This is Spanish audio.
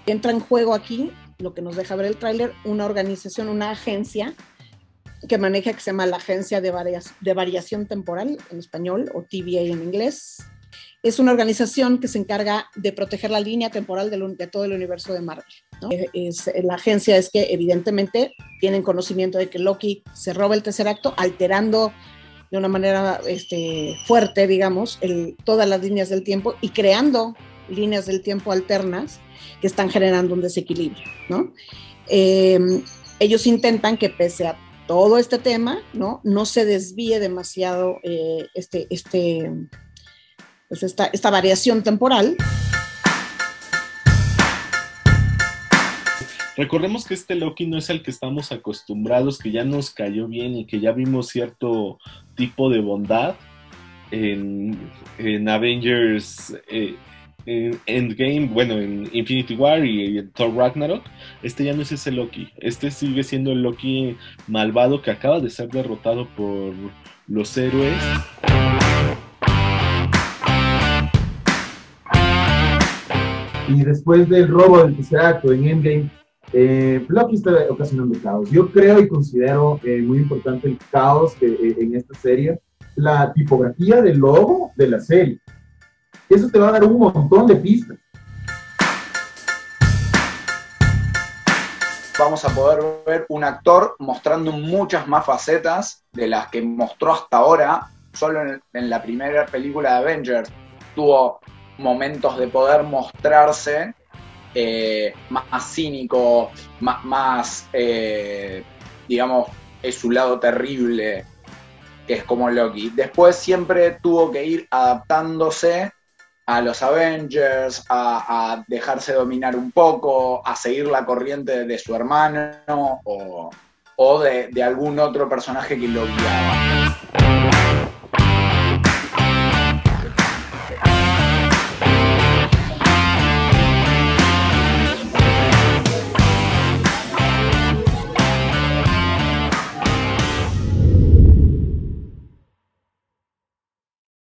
Entra en juego aquí, lo que nos deja ver el tráiler, una organización, una agencia que maneja, que se llama la Agencia de Variación Temporal, en español, o TVA en inglés. Es una organización que se encarga de proteger la línea temporal de todo el universo de Marvel, ¿no? La agencia es que evidentemente tienen conocimiento de que Loki se roba el tercer acto, alterando de una manera fuerte, digamos, todas las líneas del tiempo y creando líneas del tiempo alternas que están generando un desequilibrio, ¿no? Ellos intentan que pese a todo este tema, no se desvíe demasiado pues esta variación temporal. Recordemos que este Loki no es el que estamos acostumbrados, que ya nos cayó bien y que ya vimos cierto tipo de bondad en Avengers en Endgame, bueno, en Infinity War y en Thor Ragnarok. Este ya no es ese Loki. Este sigue siendo el Loki malvado que acaba de ser derrotado por los héroes. Y después del robo del tercer acto en Endgame, Loki está ocasionando caos. Yo creo y considero muy importante el caos en esta serie, la tipografía del logo de la serie. Eso te va a dar un montón de pistas. Vamos a poder ver un actor mostrando muchas más facetas de las que mostró hasta ahora. Solo en la primera película de Avengers tuvo momentos de poder mostrarse más cínico, más digamos, es su lado terrible, que es como Loki. Después siempre tuvo que ir adaptándose a los Avengers, a dejarse dominar un poco, a seguir la corriente de su hermano o de algún otro personaje que lo guiaba.